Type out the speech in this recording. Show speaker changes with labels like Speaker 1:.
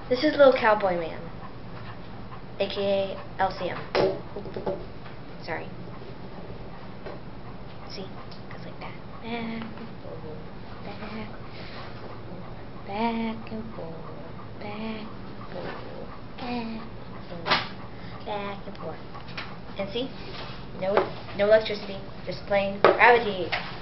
Speaker 1: This is little Cowboy Man, aka L.C.M. Sorry. See? Goes like that. Back and forth, back and forth, back and forth, back and forth. And see? No electricity, just plain gravity.